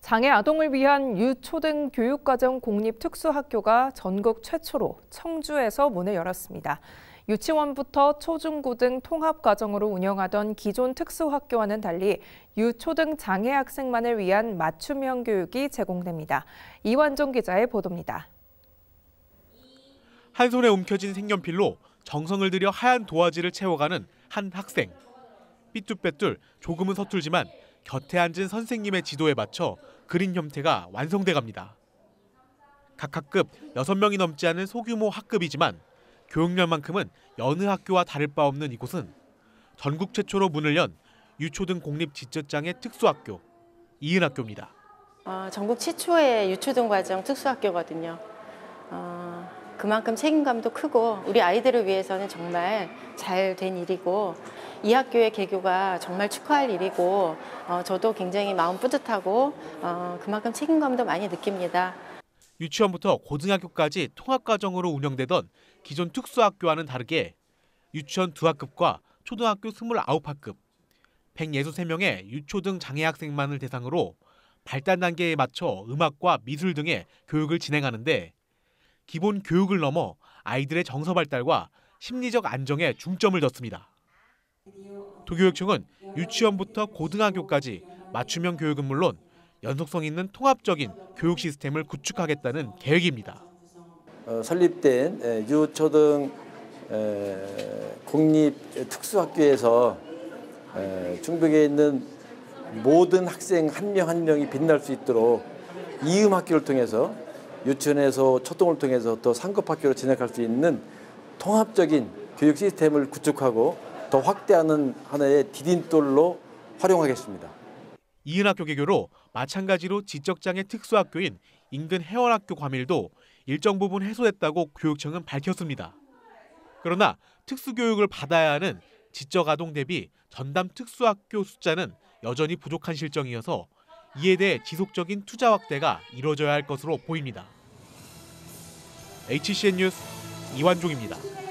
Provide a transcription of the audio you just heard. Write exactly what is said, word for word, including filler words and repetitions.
장애 아동을 위한 유초등 교육과정 공립특수학교가 전국 최초로 청주에서 문을 열었습니다. 유치원부터 초중고등 통합과정으로 운영하던 기존 특수학교와는 달리 유초등 장애 학생만을 위한 맞춤형 교육이 제공됩니다. 이완종 기자의 보도입니다. 한 손에 움켜진 색연필로 정성을 들여 하얀 도화지를 채워가는 한 학생. 삐뚤빼뚤 조금은 서툴지만 곁에 앉은 선생님의 지도에 맞춰 그린 형태가 완성돼 갑니다. 각 학급 여섯 명이 넘지 않은 소규모 학급이지만 교육열만큼은 여느 학교와 다를 바 없는 이곳은 전국 최초로 문을 연 유초등 공립지적장애 특수학교 이은학교입니다. 어, 전국 최초의 유초등 과정 특수학교거든요. 어, 그만큼 책임감도 크고 우리 아이들을 위해서는 정말 잘 된 일이고 이 학교의 개교가 정말 축하할 일이고 어, 저도 굉장히 마음 뿌듯하고 어, 그만큼 책임감도 많이 느낍니다. 유치원부터 고등학교까지 통합과정으로 운영되던 기존 특수학교와는 다르게 유치원 두 학급과 초등학교 스물아홉 학급, 백육십삼 명의 유초등 장애 학생만을 대상으로 발달 단계에 맞춰 음악과 미술 등의 교육을 진행하는데 기본 교육을 넘어 아이들의 정서 발달과 심리적 안정에 중점을 뒀습니다. 도교육청은 유치원부터 고등학교까지 맞춤형 교육은 물론 연속성 있는 통합적인 교육 시스템을 구축하겠다는 계획입니다. 어, 설립된 유초등 공립 특수학교에서 충북에 있는 모든 학생 한 명 한 명이 빛날 수 있도록 이음학교를 통해서 유치원에서 초등을 통해서 또 상급학교로 진학할 수 있는 통합적인 교육 시스템을 구축하고 더 확대하는 하나의 디딤돌로 활용하겠습니다. 이은학교 개교로 마찬가지로 지적장애 특수학교인 인근 혜원학교 과밀도 일정 부분 해소됐다고 교육청은 밝혔습니다. 그러나 특수교육을 받아야 하는 지적아동 대비 전담 특수학교 숫자는 여전히 부족한 실정이어서 이에 대해 지속적인 투자 확대가 이뤄져야 할 것으로 보입니다. 에이치씨엔 뉴스 이완종입니다.